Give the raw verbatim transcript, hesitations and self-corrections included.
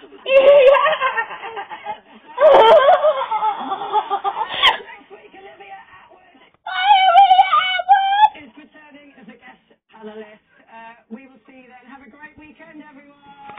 Next week, Olivia Atwood is returning as a guest panelist. Uh, we will see you then. Have a great weekend, everyone.